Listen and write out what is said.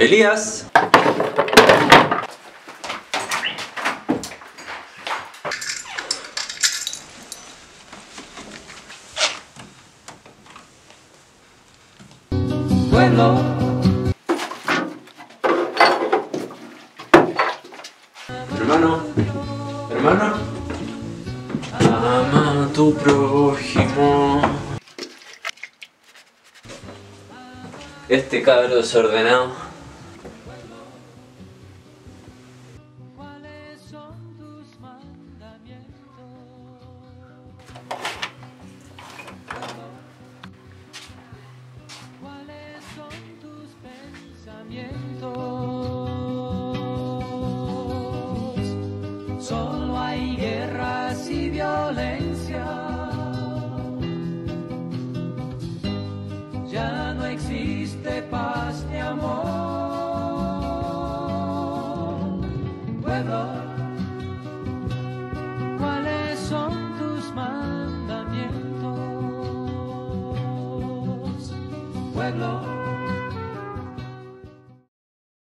Elías. Pueblo. Hermano, ama a tu prójimo. Este cabro desordenado. ¿Cuáles son tus mandamientos? ¿Cuáles son tus pensamientos? Solo hay guerras y violencia. Ya no existe paz ni amor. Pueblo, ¿cuáles son tus mandamientos? Pueblo.